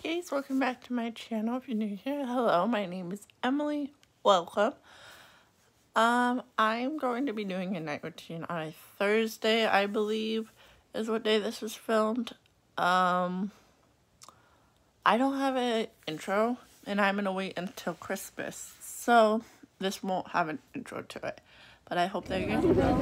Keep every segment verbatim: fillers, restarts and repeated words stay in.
guys, welcome back to my channel. If you're new here, hello, my name is Emily. Welcome. Um, I'm going to be doing a night routine on a Thursday, I believe, is what day this was filmed. Um, I don't have an intro, and I'm gonna wait until Christmas, so this won't have an intro to it. But I hope that you guys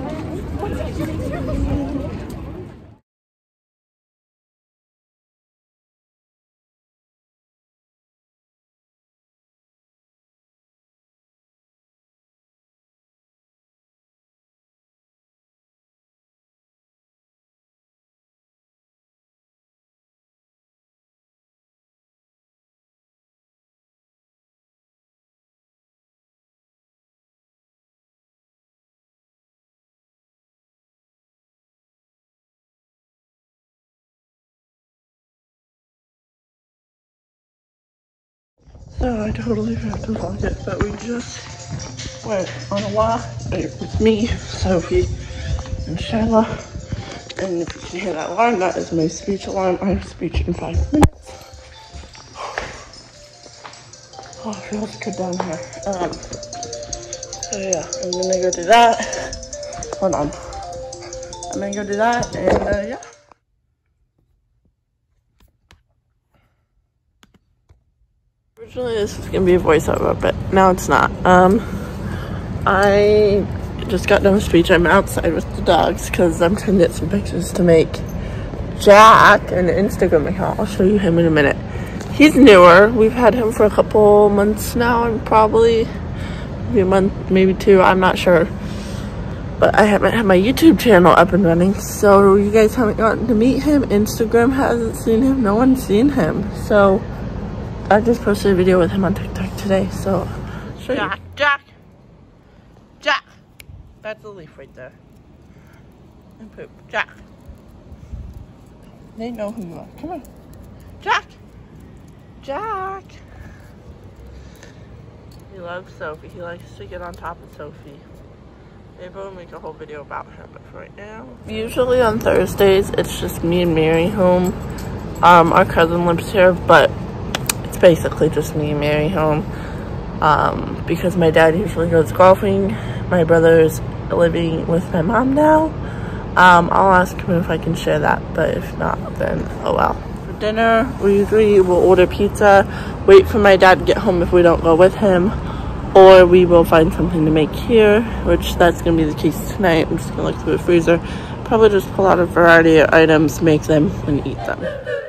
So I totally forgot to vlog it, but we just went on a walk with me, Sophie, and Shayla. And if you can hear that alarm, that is my speech alarm. I have speech in five minutes. Oh, it feels good down here. Um, so yeah, I'm gonna go do that. Hold on. I'm gonna go do that, and uh, yeah. Originally this was gonna be a voiceover, but now it's not. Um, I just got done with speech. I'm outside with the dogs because I'm trying to get some pictures to make Jack an Instagram account. I'll show you him in a minute. He's newer. We've had him for a couple months now, and probably maybe a month, maybe two. I'm not sure. But I haven't had my YouTube channel up and running, so you guys haven't gotten to meet him. Instagram hasn't seen him. No one's seen him. So I just posted a video with him on TikTok today, so show Jack, you. Jack, Jack. That's a leaf right there. And poop. Jack. They know who you are. Come on. Jack. Jack. He loves Sophie. He likes to get on top of Sophie. Maybe we'll make a whole video about him, but for right now. Usually on Thursdays, it's just me and Mary home. Um, our cousin lives here, but it's basically just me and Mary home. Um, because my dad usually goes golfing. My brother's living with my mom now. Um, I'll ask him if I can share that, but if not, then oh well. For dinner, we usually will order pizza, wait for my dad to get home if we don't go with him, or we will find something to make here, which that's going to be the case tonight. I'm just going to look through the freezer, probably just pull out a variety of items, make them, and eat them.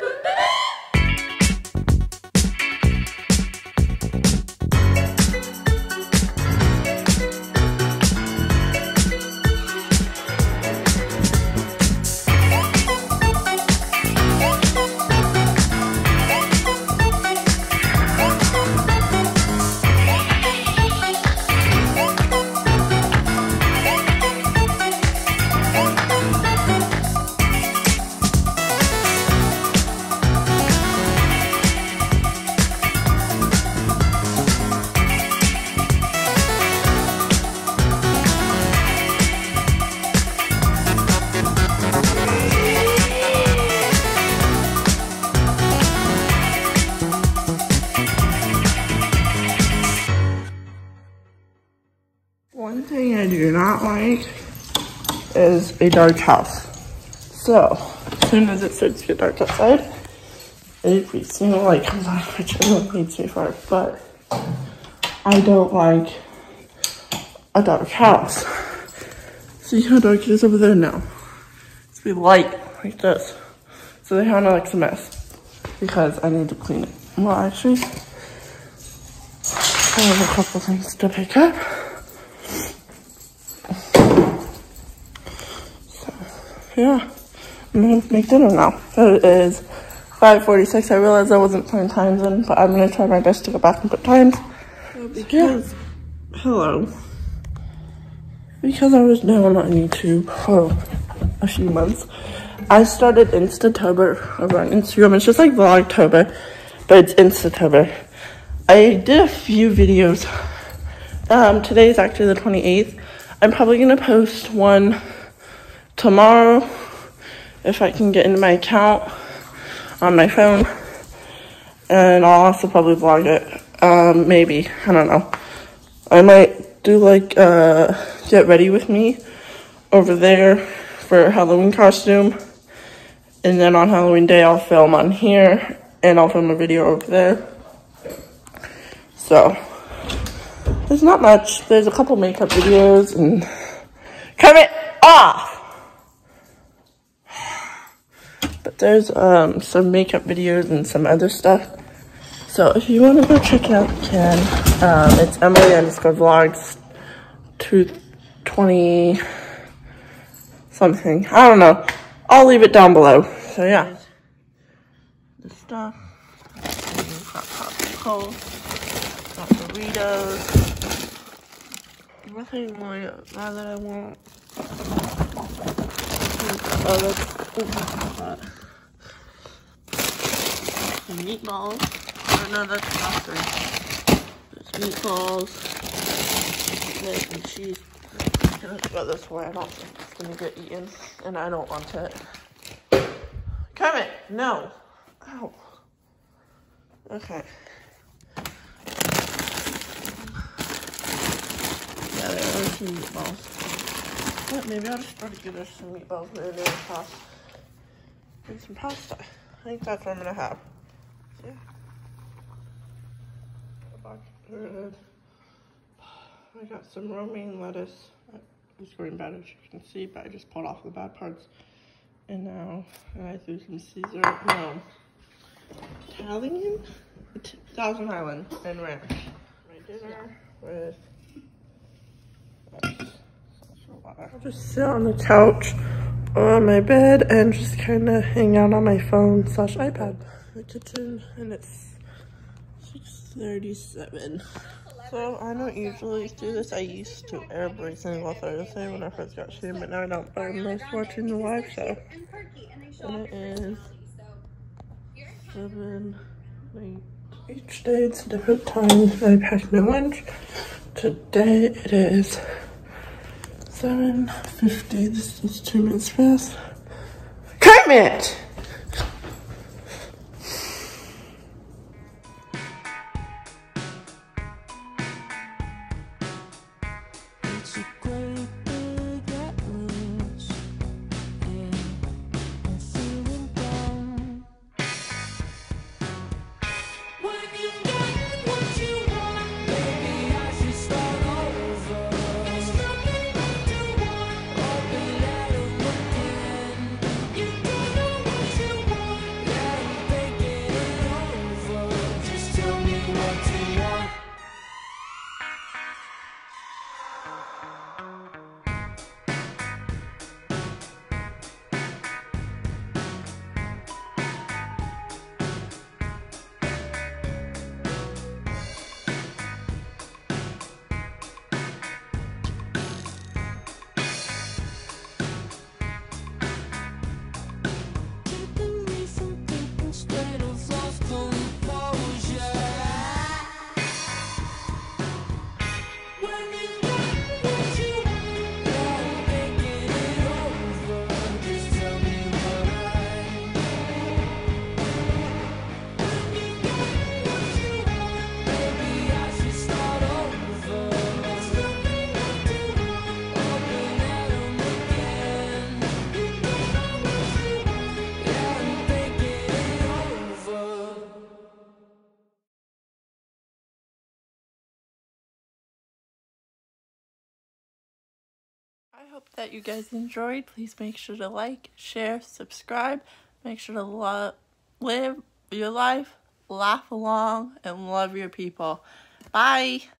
One thing I do not like is a dark house. So, as soon as it starts to get dark outside, every single light comes on, which everyone hates me for, but I don't like a dark house. See how dark it is over there now? It's be light like this. So they have like a mess because I need to clean it. Well, actually, I have a couple things to pick up. Yeah, I'm gonna make dinner now. It is five forty-six. I realized I wasn't putting times in, but I'm gonna try my best to go back and put times. Because, yeah. Hello. Because I was down on YouTube for a few months, I started Instatober over on Instagram. It's just like Vlogtober, but it's Instatober. I did a few videos. Um, today is actually the twenty-eighth. I'm probably gonna post one tomorrow if I can get into my account on my phone. And I'll also probably vlog it. Um, maybe. I don't know. I might do like uh, get ready with me over there for Halloween costume. And then on Halloween day, I'll film on here. And I'll film a video over there. So, there's not much. There's a couple makeup videos and... Cut it off! But there's um, some makeup videos and some other stuff. So if you want to go check it out, you can. Um, it's Emily underscore vlogs two twenty something. I don't know. I'll leave it down below. So yeah. The stuff. Got popsicles. Got Doritos. Nothing really now that I want. Oh, that's, oh, some meatballs. Oh no, that's pasta. There's meatballs. Egg and cheese. I'm gonna go this way. I don't think it's gonna get eaten, and I don't want it. Come it! No! Ow. Okay. Yeah, there are some meatballs. But maybe I'll just try to give us some meatballs and then pasta. And some pasta. I think that's what I'm gonna have. So, yeah. I got some romaine lettuce. It's going bad as you can see, but I just pulled off the bad parts. And now and I threw some Caesar, no, Italian? Thousand Island and ranch. My dinner with... I'll just sit on the couch or on my bed and just kind of hang out on my phone slash iPad. The kitchen, and it's six thirty-seven. So I don't usually do this. I used to every single Thursday when I first got streamed, but now I don't. But I miss watching the live show. And it is seven, eight. Each day it's a different time. I packed my lunch. Today it is seven fifty. This is two minutes past. Kermit! I hope that you guys enjoyed. Please make sure to like, share, subscribe. Make sure to lo live your life, laugh along, and love your people. Bye!